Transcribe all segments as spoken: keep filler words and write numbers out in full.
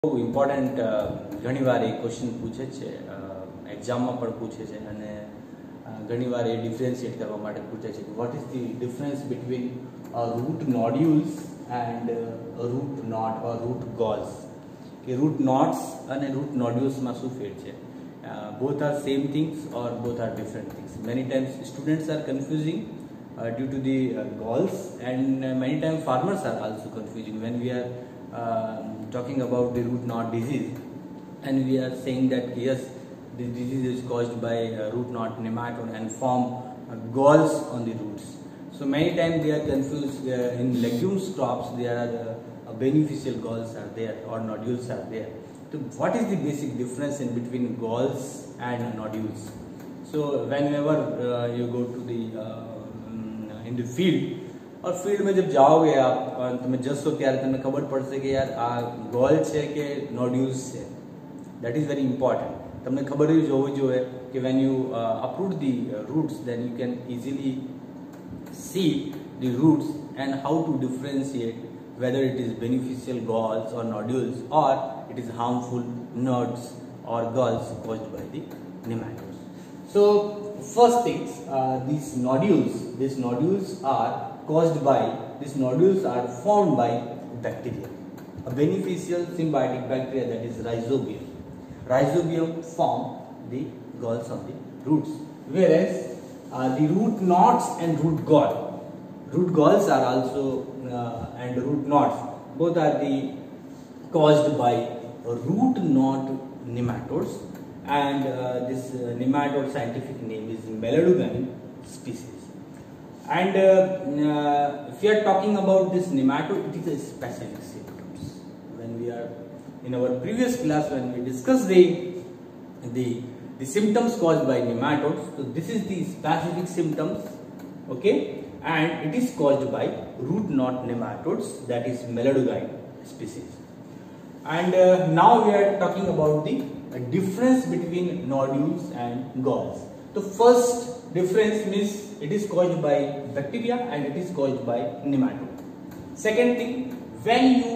Important ઘણીવાર એ question પૂછે છે, એક્ઝામમાં પણ પૂછે છે અને ઘણીવાર એ ડિફરન્શિએટ કરવા માટે પૂછે છે કે what is the difference between root nodules and root knot or root galls, કે રૂટ નોટ્સ અને રૂટ નોડ્યુલ્સમાં શું ફેર છે. Both are same things or both are different things. Many times students are confusing due to the uh, goals, and uh, many times farmers are also confusing when we are uh, talking about the root knot disease, and we are saying that yes, this disease is caused by uh, root knot nematode and form uh, galls on the roots. So many times they are confused. Uh, in legumes crops there are uh, beneficial galls are there or nodules are there. So what is the basic difference in between galls and nodules? So whenever uh, you go to the uh, in the field और field में जब जाओगे आप તમે જશો ત્યારે તમને ખબર પડશે કે યાર આ ગોલ છે કે નોડ્યુલ્સ છે. That is very important. તમને ખબર જ હોવી જોઈએ કે when you uproot the roots then you can easily see the roots and how to differentiate whether it is beneficial galls or nodules or it is harmful nodes or galls caused by the nematodes. So first things, uh, these nodules, these nodules are caused by, these nodules are formed by bacteria, a beneficial symbiotic bacteria that is Rhizobium. Rhizobium form the galls of the roots, whereas uh, the root knots and root gall, root galls are also uh, and root knots, both are the caused by root knot nematodes. And uh, this uh, nematode scientific name is Melaleucine species. And uh, uh, if we are talking about this nematode, it is a specific symptoms. When we are in our previous class, when we discussed the the the symptoms caused by nematodes, so this is the specific symptoms, okay, and it is caused by root knot nematodes, that is Melaleucine species. And uh, now we are talking about the a difference between nodules and galls. The first difference means it is caused by bacteria and it is caused by nematode. Second thing, when you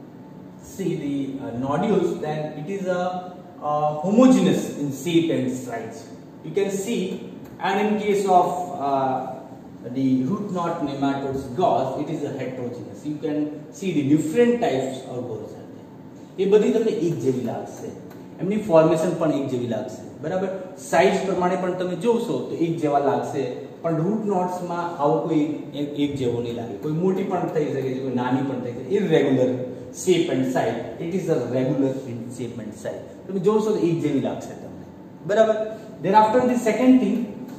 see the uh, nodules, then it is a, a homogeneous in shape and size. You can see, and in case of uh, the root knot nematodes galls, it is a heterogeneous. You can see the different types of galls are there. ये बधी તમને એક જેવી લાગશે, એમની formation પણ એક જેવી લાગશે, બરાબર. સાઇઝ પ્રમાણે પણ તમે જોશો તો એક જેવા લાગશે, પણ રૂટ નોટ્સમાં આવો કોઈ એક જેવો નહીં લાગે. કોઈ મોટી પણ થઈ શકે છે, કોઈ નાની પણ થઈ શકે. Irregular shape and size, it is a regular in shape and size. તમે જોશો તો એક જેવી લાગશે તમને, બરાબર. Thereafter the second thing,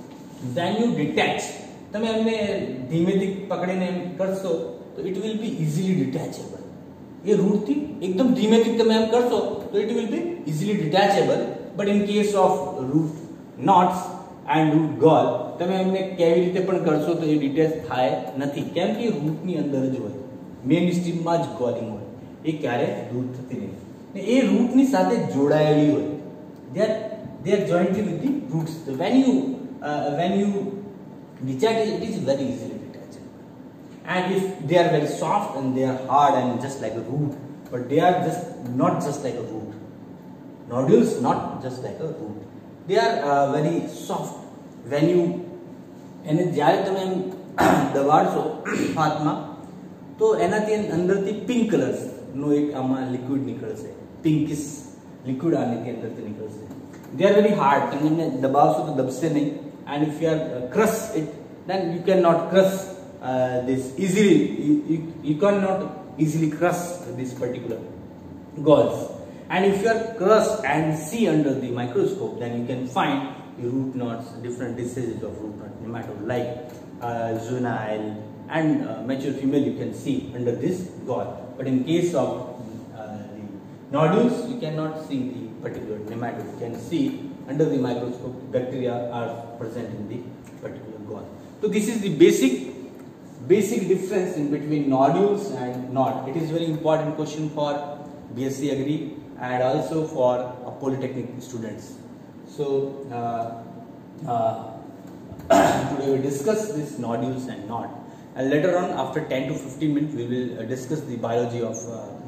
when you detach, તમે એમને ધીમેથી પકડીને એમ કરશો તો it will be easily detachable. ये रूट थी एकदम धीमे थी તમે એમ કરશો તો it will be easily detachable, but in case of root knots and root gall તમે એમને કેવી રીતે પણ કરશો તો એ ડિટેચ થાય નથી, કેમ કે રૂટ ની અંદર જ હોય, મેઇન સ્ટીમમાં જ ગોલિંગ હોય, એ ક્યારે દૂર થતી નહીં ને એ રૂટ ની સાથે જોડાયેલી હોય. they are they are jointly with the roots. So when you uh, when you detach it, it is very easily detachable. And if they are very soft and they are hard and just like a root, but they are just not just like a root. Nodules not just like a root. They are uh, very soft. When you એને જ્યારે તમે દબાડશો હાથમાં તો એનાથી અંદરથી pink કલરનો એક આમાં લિક્વિડ નીકળશે, પિંકિશ લિક્વિડ આનાથી અંદરથી નીકળશે. They are very hard. તમે એમને દબાવશો તો દબશે નહીં. And if you are uh, crush it, then you cannot crush Uh, this easily. You, you, you cannot easily crush this particular galls. And if you are crushed and see under the microscope, then you can find the root knots, different diseases of root knot nematode like uh, juvenile and uh, mature female you can see under this gall. But in case of uh, the nodules, you cannot see the particular nematode. You can see under the microscope bacteria are present in the particular gall. So this is the basic basic difference in between nodules and knot. It is very important question for B S c Agri and also for uh, polytechnic students. So uh, uh, today we discuss this nodules and knot, and later on after ten to fifteen minutes we will uh, discuss the biology of uh,